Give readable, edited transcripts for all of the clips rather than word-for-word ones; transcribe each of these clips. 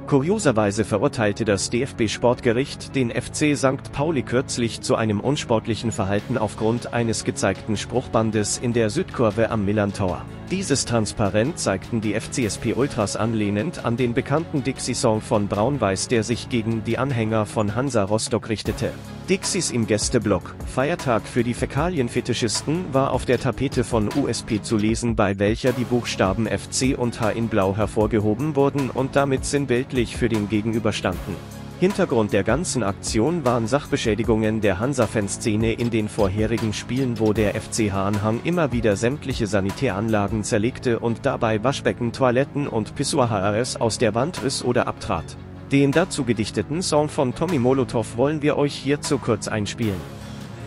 Kurioserweise verurteilte das DFB-Sportgericht den FC St. Pauli kürzlich zu einem unsportlichen Verhalten aufgrund eines gezeigten Spruchbandes in der Südkurve am Millerntor. Dieses Transparent zeigten die FCSP-Ultras anlehnend an den bekannten Dixie-Song von Braun-Weiß, der sich gegen die Anhänger von Hansa Rostock richtete. Dixies im Gästeblock, Feiertag für die Fäkalienfetischisten, war auf der Tapete von USP zu lesen, bei welcher die Buchstaben FC und H in Blau hervorgehoben wurden und damit sinnbildlich für den Gegenüber standen. Hintergrund der ganzen Aktion waren Sachbeschädigungen der Hansa-Fanszene in den vorherigen Spielen, wo der FC Hahnhang immer wieder sämtliche Sanitäranlagen zerlegte und dabei Waschbecken, Toiletten und Pissoirs aus der Wand riss oder abtrat. Den dazu gedichteten Song von Tommy Molotov wollen wir euch hierzu kurz einspielen.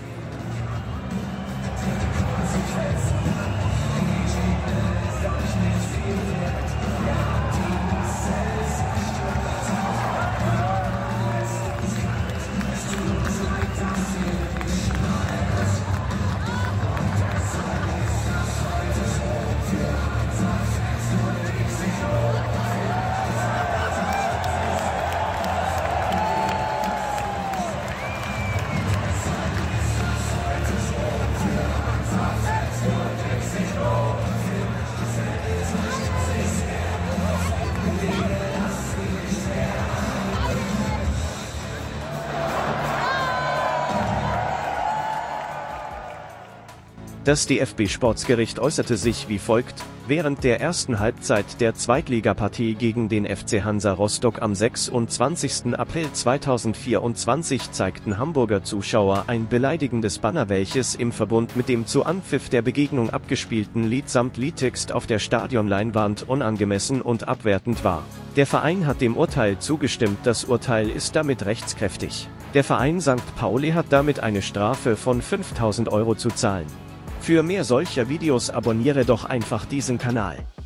Das DFB-Sportsgericht äußerte sich wie folgt: Während der ersten Halbzeit der Zweitligapartie gegen den FC Hansa Rostock am 26. April 2024 zeigten Hamburger Zuschauer ein beleidigendes Banner, welches im Verbund mit dem zu Anpfiff der Begegnung abgespielten Lied samt Liedtext auf der Stadionleinwand unangemessen und abwertend war. Der Verein hat dem Urteil zugestimmt, das Urteil ist damit rechtskräftig. Der Verein St. Pauli hat damit eine Strafe von 5.000 € zu zahlen. Für mehr solcher Videos abonniere doch einfach diesen Kanal.